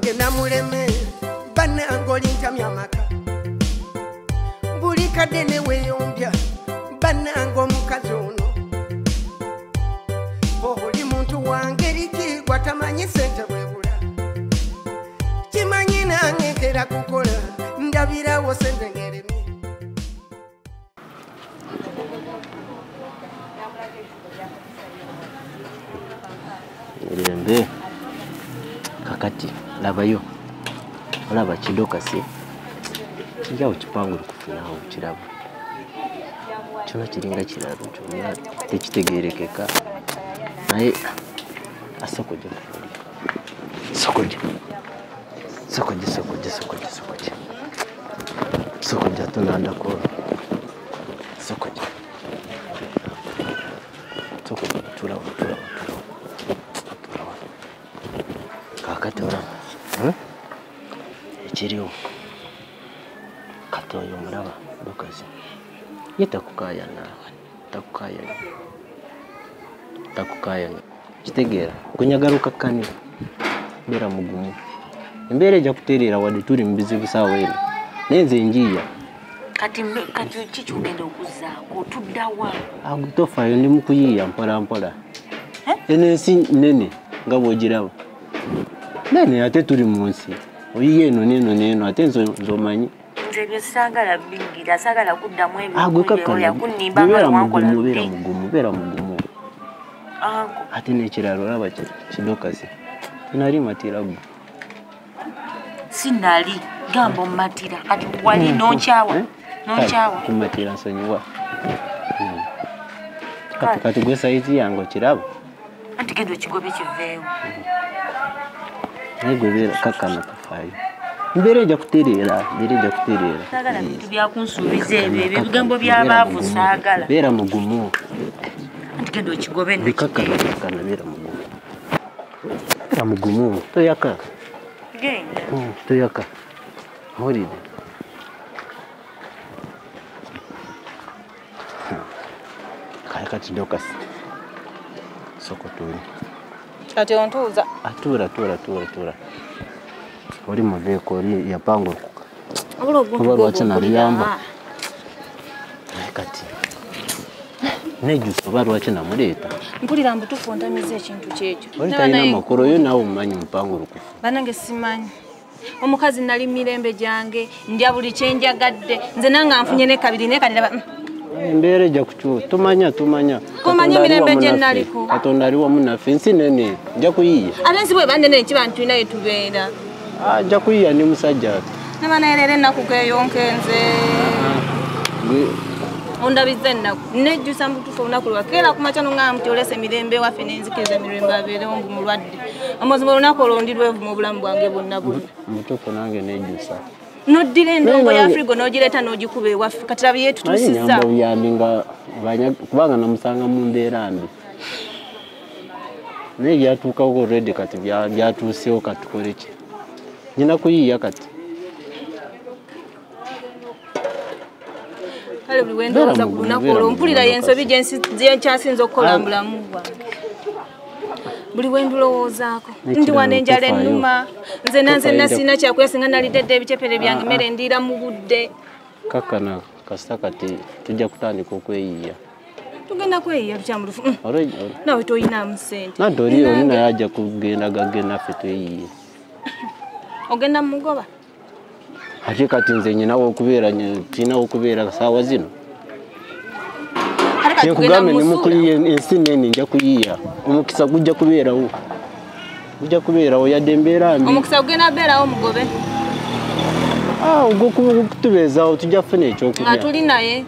wange namuleme banange olintamya amaka buli kadde ne weeyombya banange omukazi ono oli muntu wange liki gwatamanyi sente bwebula kimanyi nange nkera kukola ndabirawo sente ngeremye Mirembe kakati labayo olaba Dorcus kijja Bapangulukufu nawe kiraba kino kiringa kiraro kyonna tekitegeerekeka naye asokoje tunandako sokoje tulawa kakati ora ekiriwo katoyo mulaba Dorcus yetakukaya nawe takukaya kitegeera kunyagaruka kani bera mugumu embera ejja kutereera wadde tuli mu bizibu saawa eno nenze njiya kati kiki ugenda okuzaako tuddawa agutofayo ndi mukuyiya mpola enensi nene nga bwogiraba nene ate tuli mu nsi oyiye eno neno ate nzomanyi nze byesagala bingira sagala kuddamu ebyokunimba beera mugumu ate n'ekiralo olaba Dorcus tinali matiragu sinali gamba omumatira kati wali nonkyawa kumatira nsonyiwa kati gwe saizi yange okiraba anti genda ekigobe kiveewo naye gwe beera kakkana tofaayo mbeera ejja kutereera sagala bintu byakunsuubiza ebyo ebigambo by'abaavu saagala beera mugumu anti genda ekigobe kakkana beera mugumu toyaka genda toyaka mpulire kati Dorcus sokotuli kati ontuuza atura oli muveeko oli Bapangulukufu oba lwaki naluyamba kati nejusa oba lwaki namuleeta mpulira mbutufu ontamiza ekintu kyekyo oli talina makulu oyo naawe omumanyi Bapangulukufu banange simanyi omukazi nali Mirembe gyange ndya buli kyenjagadde nze nange anfunye ne kabiri ne kaniraba embeera ejja kukyusa tumanya kumanya Mirembe gye naliko Katonda ali wamu naffe ensi nene nja kuyiya ate ensi bwe banene ekiba ntulina yetubeera nja kuyiya ndi musajja nabanayerera ennaku geeyonkenze ondabiza ennaku nejjusa mbutufu olunaku lwakeera kumakya nongamba nti olese Mirembe waffe nenzikiriza Mirembe abeerewo mbu mulwadde amazima olunaku olwo ndi lwevu mu bulamu bwange bwonna mbutufu nange nejjusa noddira endongo ya frigo n'ogireeta n'ogikuba ewaffe kati labi yeetutuusizza buyambi nga kubanga namusanga mu mbeera mbi naye byatuukako already kati byatuusewo katukole ki nyina kuyiiya kati kale buli wendowooza ku lunaku olwo mpulira y'ensobi gyenkyasinza okukola mu bulamu bwange buli wendulowoozaako ndi wano enjala ennuma nzenna sirina kyakulya singa nalidedde ebicepere byange mmere ndiira mu budde kakkana kasita kati tujja kutandika okweyiiya tugenda kweyiiya lukyamulufu nawe toyinaamu ssente nadde oli naye ajja kugenda gagge naffe tweyiiye ogenda mumugoba ate kati nze tulinawo okubeera saawa zino nkugambe nemukuyiiya ensi nene nja kuyiiya omukisa gujja kubeerawo yadde embeera mbi omukisa gugenda beerawo mugobe ogwokutubeezaawo tujja kufuna ekyokulya nga tuli naye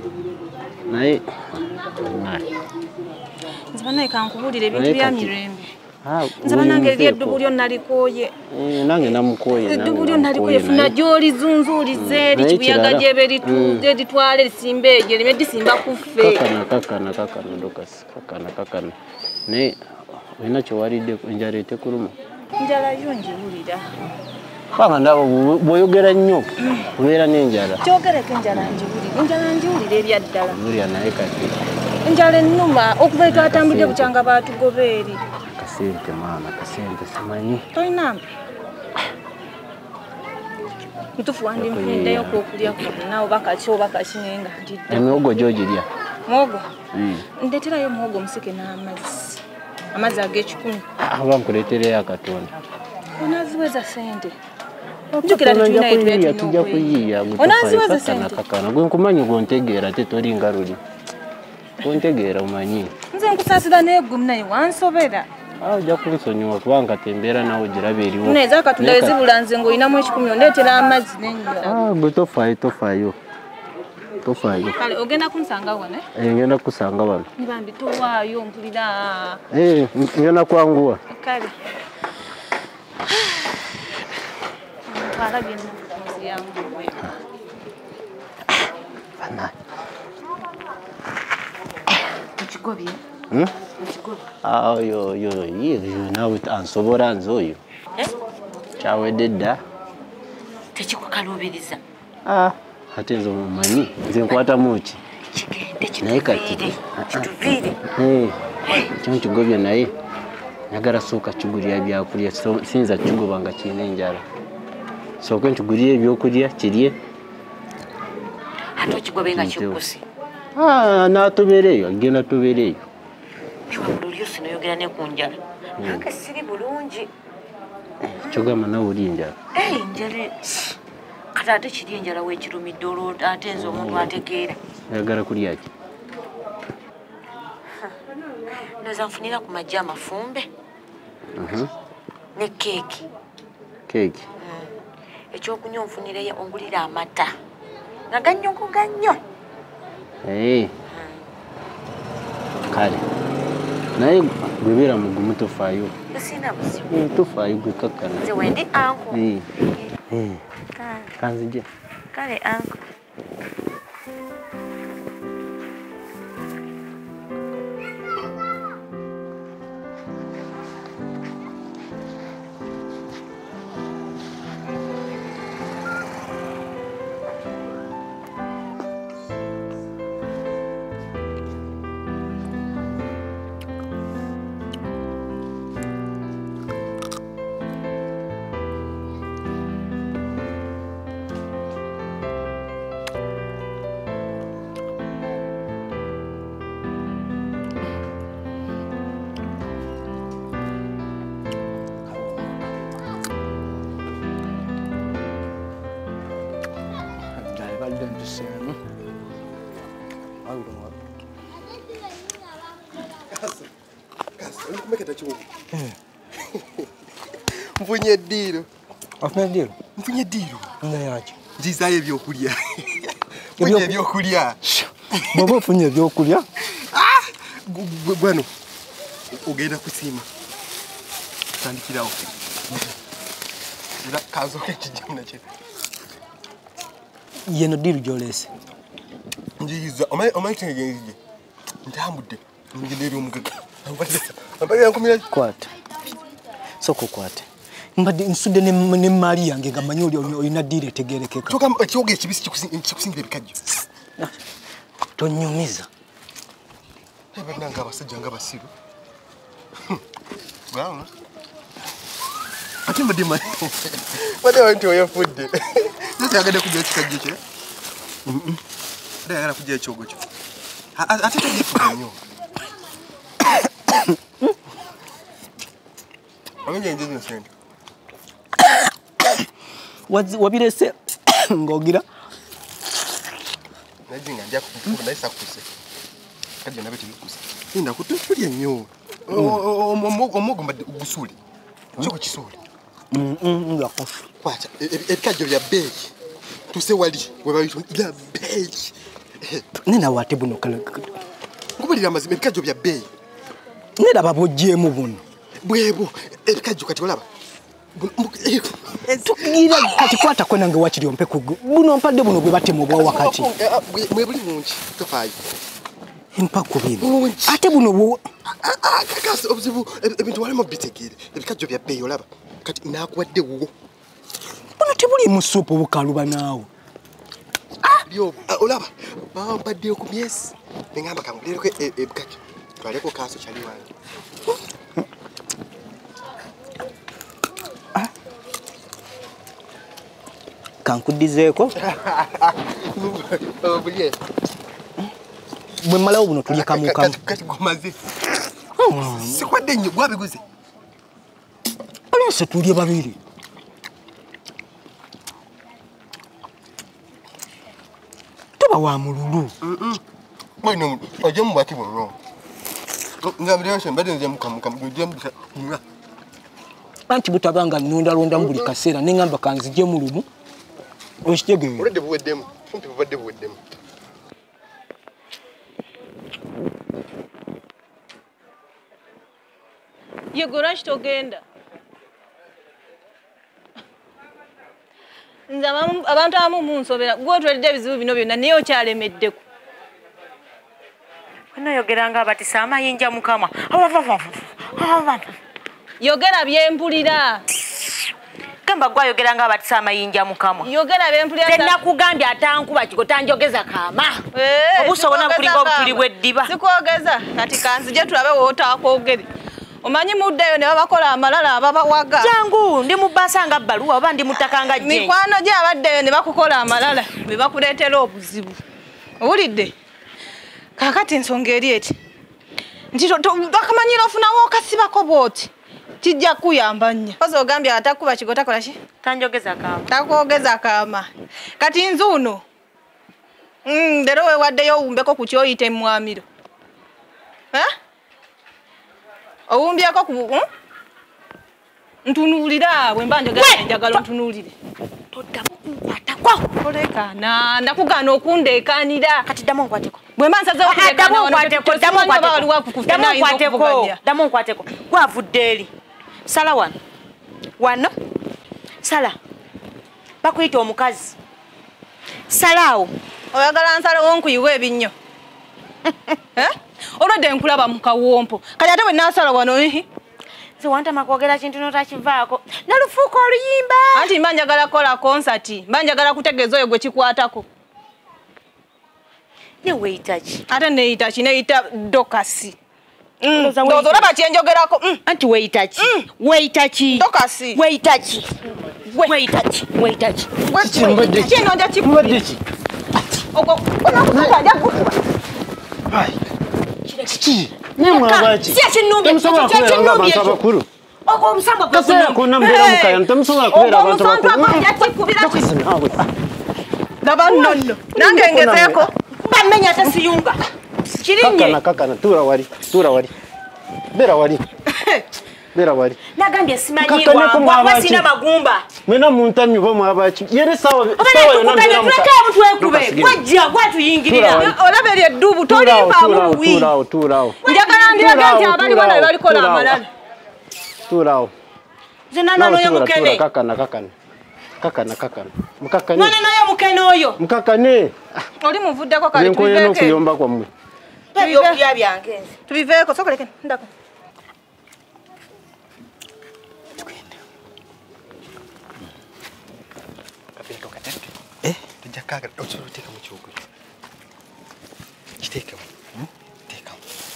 nze banaye kankubuulira ebintu bya Mirembe nze banange eri eddubu lyo nalikooye nange namukooye eddubu lyo nalikooye funa gy'olizunzuuliza eri kibuyaga gyebe litwale lisimba egyo lime disimba kuffe kakkana Dorcus kakkana naye olina kyewalidde enjala etekuluma njala yo njiwulira kubanga ndaba bw'oyogera nnyo obeera n'enjala kyogereko enjala njiwulira ebyaddala bulya naye kati enjala ennuma okuva etwatambudde bukyanga baatugoba eri kasente maama kasente simanyi tolinambi Mtufu wandi mpinda yoko okulia kwa nao bakacho bakashinga ndidda. Emiogo jojirya. Muogo. Ndetera yo muogo musike n'amazzi. Amazzi ag'ekikumi. Bankuleetera yakatonda. Onaziweza sente. Njukira tutuna etwe tujja kuyiya. Onaziweza sente. Kakana gwe nkumanyi gontegeera ate toli ngaluli. Gontegeera umanyi. Nze nkusasira n'eggumi naye wansobera. Ojja kunsonyiwa kubanga tembeera nawe ogirabe eriwo. Neza katunda ezibula nze ng'olinamu ekikumi ondeetera amazzi n'ennywa. Gwe tofaayo. Kale ogenda kunsanga wano? Ngenda kusanga wano. Nibambi towaayo mpulira. Ngenda kwanguwa. Kale. Ntwala genda muzi yangu. Bana. Tukigobye. Yo nawe ansobora nze oyo. Kyawedde dda. Tekikukalubiriza. Ate nze omumanyi nze nkwatamu ki naye kati kituviire kyo nkigobye naye njagala sooka kigulira byakulya sinza kigoba nga kirina enjala sooka nkigulira ebyokulya kirye ate okigobe nga kikusi n'atobeereeyo agenda atobeereeyo olulyo sinoyogera ne ku njala nange siri bulungi kyogamba nawe oli enjala njala ate kiri enjala weekirumidde olwo ate nze omuntu ategeera oyagala kulya ki ndoza nfunira ku majja amafumbe ne keeki ekyokunywa onfunirayo ongulira amata nga gannyo kale naye gwebeera mugumu tofaayo sina buzibu tofaayo gwe kakkana nze wendi anko kanzije kale anko Mfunye diro. Afuna diro? Mfunye diro. Ngayaje. Njizayo ebyokulya. Mfunye ebyokulya. Baba funye ebyokulya? Bwano. Ugenda kusima. Tandikirawo. Kazo kekijamna kye. Yeno diro jolese. Njiza omayitengenge. Ndambudde. Ngidero omugaga. Ambali yankumira kwata. Soko kwata. Mbadi nsude ne mali yange ngamanyi olina dire tegerekeka. Toka ekyoge kibisi kikusingira ebikajjo. Tonyumiza. Nanga abasajja nga basiru. Bwana. Ati mbadi mali. Wade wantu oyafudde. Nze agade kujja ekikajjo kye. Ndayagala kujja ekyogo kyo. Ate tegefuka nnyo. Amenye nje nsende. Wabirese ngogira. Najinga ndia kufuka naisa kuse. Kaje nabe tibikusa. Inda kutufulya nnyo. Omogo mbade ugusuli. Choko kisuli. Ngakofu. Kwacha ebikajjo bya beki. Tuse wali webayitu ila beki. Nina wate buno kala. Ngubulira amazima ebikajjo bya beki. Nina babojjemu buno. Bwebo ebikajjo kati olaba. Tugira kati kwata kwena nge wakiri ompeku. Buno mpadde buno bwe batemu bwa wakati. Mwe buli munchi tofayi. Impako bino. Ate buno bwo. Kakasi obuzibu ebintu walimo bitegere. Ebikajjo bya beki olaba. Kati nakuwadde wo. Buno tebuli musupu bukaluba naawe. Byo olaba. Bampadde ku myesi. Ngamba kamulireko ebikajjo. Twaleko kaso chali wange. kankudizeeko Bulie. bwe mmalawo buno tulye kamukamu Kati gomaze. Sikwadde nnyo gwabiguze. olose tulye babiri toba wa mululu Bueno, oye mu bati bonno. Ngabire nse mbadde nze mukamukamu gujembuka. anti butabanga nnondalonda mu buli kaseera ne ngamba kanzije mu lumu okitegeera Olede buweddemu. Kumpi bubadde buweddemu. Yegora kitogenda. Nze abantu abamu munsobera gwotwalidde ebizibu bino byonna naye okyalemeddeko. Yogeranga abatisa amayinja mukama. Yogera byempulira. Gamba gwa yogeranga abatisa amayinja mukama. Yogera byempulira. Tenna kugambye atankuba kiko tanjogeza kama. Obusobona kulinga obutuli bw'eddiba. Sikwogeza kati kanzije tulabe wootakwogere. Omanyi muddeyo ne babakola amalala ababawaga. Jangu ndi mubasanga bbaluwa oba ndi mutakanga je. Mikwano gye abaddeyo ne bakukola amalala be bakuleetera obuzibu. Owulidde? Kakati ensonga eri eti. Nti bakamanyira ofunawo okasibako bw'oti. Kijja kuyamba nnyo. Ozo ogambye atakuba kigo takola ki? Tanjogeza kama. Takwogeza kama. Kati nzuuno. Leero weewaddeyo owumbeko ku kyoyite mwamiro. Owumbyeko ku ntunuulira bwe mba njagala ntunuulire. Toddamu kunkwatako. Olekana ndakugaana okundeekanira. Kati ddamu nkwateko. Bwe mba nsazeewo Ddamu nkwateko. Gwavudde eri. Sala wano. Wano. Sala. Bakuyita omukazi. Salaawo. Oyagala nsalawo nkuyiwa ebinnyo. Olwedde nkulaba mu kawompo. Kati ate bwe naasala wano nze wantama kwogera kintu n'otakivaako. Nalufuuka oluyimba. Anti mba njagala kola konsati. Mba njagala kutegeeza oyo gwe kikwatako. Ne weeyita ki? Ate neeyita ki? Neeyita Dorcus. Ndowooza olaba kyenjogerako. Anti weeyita ki? Weeyita ki? Dorcus. Weeyita ki? Weeyita ki? Weeyita ki? Kino nja kibadde ki? Ogwo onakukuba ajja kukuba. Kiki? Nemwabaki? Si ekinnumbi. Temusobola kubeera abantu abakulu. Ogwo omusambwa Kaseera konna mubeera mukaya temusobola kubeera abantu bakulu. Laba nnono. Nange ngezeeko. Bamenya tasiyunga. Kirinye. Kakana, tuura wali. Beera wali. Nagambye simanyi wangu sina magumba. Mwena muntamyi bo mwabaki. Yere sawa yonna mbeera muka. Twekube. Gwajja gwatuyingirira. Olaba eri eddubu tolimbamu buwi. Tuuraawo. Njagala ndiraga nti abali bano balikola amalala. Tuuraawo. Nze nanoyo mukene. Kakana. Mukakane. Nanoyo mukene oyo. Mukakane. Oli muvuddeko kale tubiveeko. Nkoye n'okuyomba kwammwe. Ebyokulya byange nze. Tubiveeko sokoleke ndako. Tujakaga ochiro teka mu kyogo. Kiteka. Teka.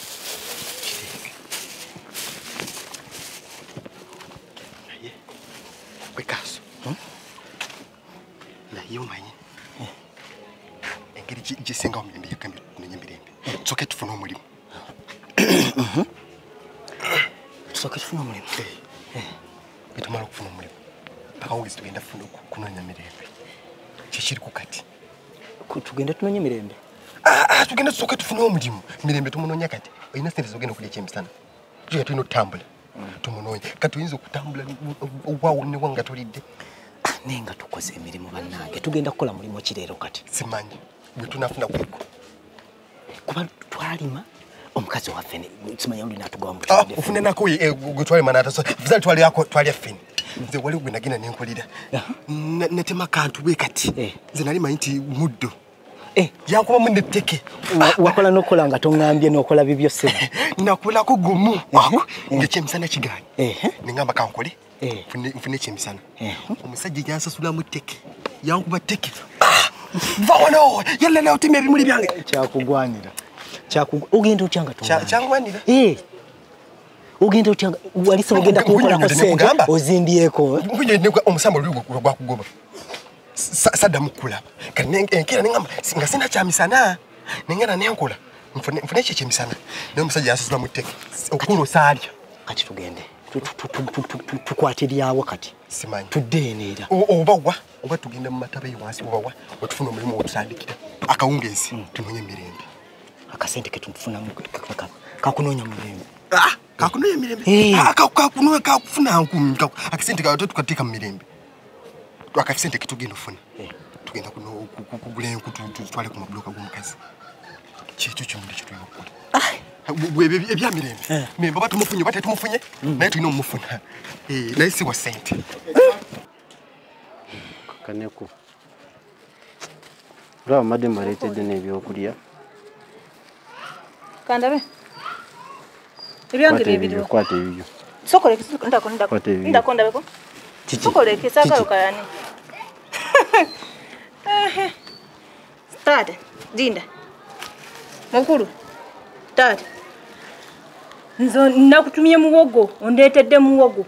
Aye. Bekaso. Na yomanyi. Engeri gisenga omulembe yakambi n'enyembirembe. Soke tufuna omulimu. Soke tufuna omulimu. Bitumala okufuna omulimu. Paka wongezi tugenda funa kunonya mirembe. Kiri kukati. Tugenda tunonye Mirembe. Tugenda tusoka tufuna omulimu. Mirembe tumunonya kati. Oyina sente zogenda kulya kyemisana. Tuya tulina otambula. Tumunonya. Kati oyinza okutambula waawo ne wanga tolidde. Nenga tukoze emirimu bannange. Tugenda kukola mulimu kireero kati. Simanyi. Bwe tunafuna kweko. Kuba twalima omukazi waffe simanyi oli natugawa mu kitende. Ufune nako gwe twali manata so. Vizali twali yako twali afini. Nze wali gwe nagenda nenkolera. Netema kantu bwe kati. Nze nali mayinti muddo. Yankuba munde teke. Wakola nokola nga tongambye nokola bibyo sebe. Nakola ko gumu. Ngekyemisana kigani. Ningamba kankole. Mfune kyemisana. Omusajja yansasula mu teke. Yankuba teke. Vaono, yalla leo timye bimuli byange. Kyakugwanira. Ogenda otyanga tonga. Kyangwanira. Ogenda otyanga walisa ogenda kukola kasenga ozimbyeko. Nkuje ne omusamba luli gwa kugoba. sadda mukula enkira nengamba nga sina kyamisana nengana nenkola nfune ekyo kyemisana naye omusajja yasasula mu tteke okukulu saalya kati tugende tukwatiryawo kati simanyi tudeenera oba tugenda mu mataba ewansi obawa wetufuna omulimu wotutandikira akawungeezi tunonye Mirembe akasente ketufunamu kakunoonya Mirembe kakunoonya Mirembe kakufuna nkumi akasente kawe tukateeka mu Mirembe akasente ketugenda ofuna tugenda kugula enku tutwale ku mabulooka g'omukazi kyekyo kyonna kyetulina okukola ebya Mirembe Mirembe oba tumufunye oba tetumufunye naye tulina omufuna naye si wa sente kaneku lwa madde maleetedde n'ebyokulya kandabe ebyange ebiriwo kwata ebibyo sokole ndakondabeko sokole kisagalo kayani Stade dinda mukulu tata nzo nakutumye muwogo ondeetedde muwogo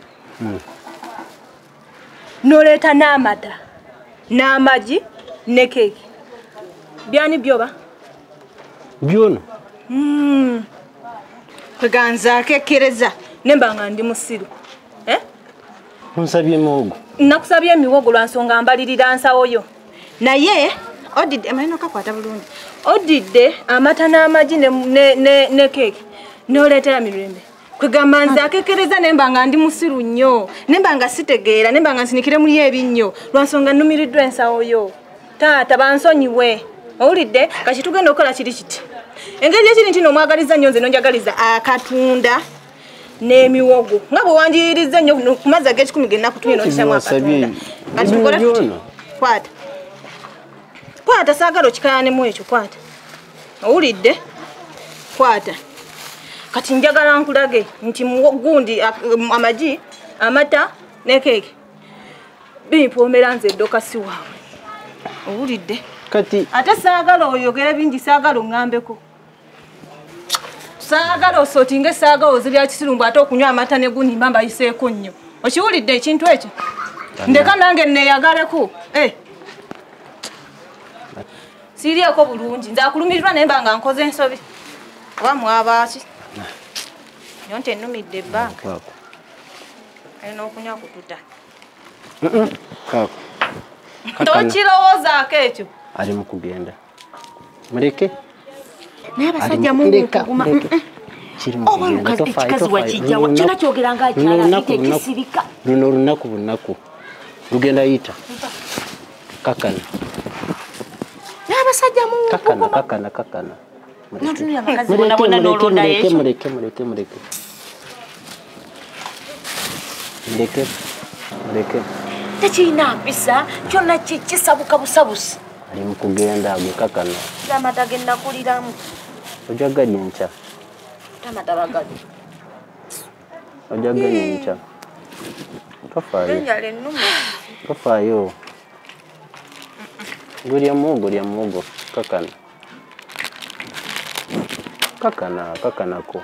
noleeta n'amata n'amagi ne keeki byani byoba byono kweganzaako ekkereza nemba nga ndi musiru onsabye muwogo nakusabye emiwogo lwa nsonga mbalirira nsawoyo naye odidde amalina okakwata bulungi odidde amata n'amagi ne keeki noleetera Mirembe kwegamba nzaako ekkereza nemba nga ndi musiru nnyo nemba nga sitegeera nemba nga nsinikire muli ebinnyo lwa nsonga nnumiriddwa ensawoyo taata bansonyiwe owulidde kati tugenda okukola kiri kiti engeri ekiri nti nomwagaliza nnyo nze nonjagaliza akatunda n'emiwogo nga bwe wanjiyiriza nnyo ku mazzi ag'ekikumi ge nakutumye n'okisamu akatunda kati tukole tuti kwata saagala okikayanemu ekyo kwata owulidde kwata kati njagala nkulage nti gundi amagi amata ne keeki bimpomera nze Dorcus waabwe owulidde kati ate saagala oyogere bingi saagala oŋŋambeko saagala osootinga saagala ozirya kisirumbu ate okunywa amata ne gundi mba mbayiseeko nnyo okiwulidde ekintu ekyo ndeka nange neeyagaleko siirieko bulungi nzakulumirirwa naye mba nga nkoze ensobi oba mwabaaki nyo nti ennumidde ebbanga alina okunywa kututa tokirowoozaako ekyo ali mu kugenda muleke naye abasajja muguma oba ekikazi wakijjawa kyona kyogera ngaakyala tekisirika luno olunaku lugenda yita kakana n'abasajja muguma kakana notunira amakazi bonabona n'olonda yekyo muleke tekirina mpisa kyonna kisabuka busabusi ali mu kugenda agwe kakana amata ge nakuliramu ojagalya enkya tamata bagali ojagalya enkya tofaayo gulya muwogo kakanako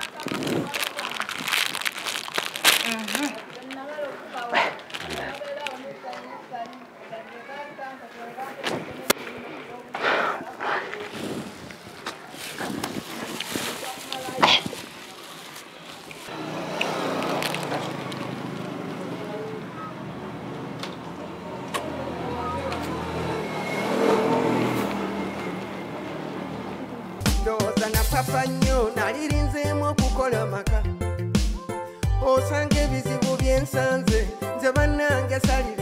papa nnyo nalirinzeemu okukola maka osange ebizibu byensanze nze bannange sali